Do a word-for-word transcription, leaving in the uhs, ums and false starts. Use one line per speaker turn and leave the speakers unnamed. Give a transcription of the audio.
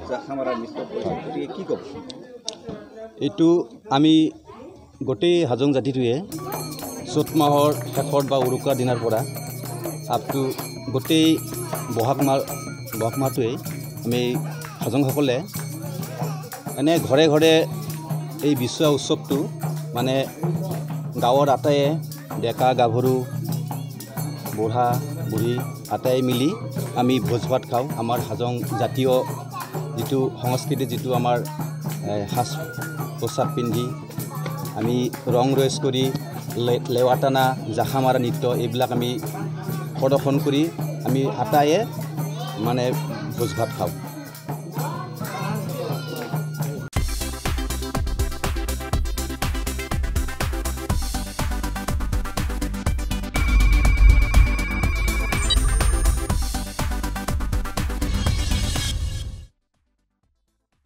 জাখামাৰা নৃত্য কৰিছে গতিকে কি ক'ব
এইটো আমি গোটেই হাজং জাতিটোৱে চ'ত মাহৰ শেষত বা উৰুকাৰ দিনাৰ পৰা আপ টু গোটেই বহাগ মাহ বহাগ মাহটোৱেই আমি হাজংসকলে এনে ঘৰে ঘৰে এই বিশ্ব উৎসৱটো মানে গাঁৱৰ আটায়ে ডেকা গাভৰু বুঢ়া বুঢ়ী আটাই মিলি আমি ভোজ ভাত খাওঁ আমাৰ হাজং জাতীয় যিটো সংস্কৃতি যিটো আমাৰ সাজ পোছাক পিন্ধি আমি ৰং ৰইচ কৰি লেৱাটানা জাখামাৰা নৃত্য এইবিলাক আমি প্ৰদৰ্শন কৰি আমি আটায়ে মানে ভোজ ভাত খাওঁ।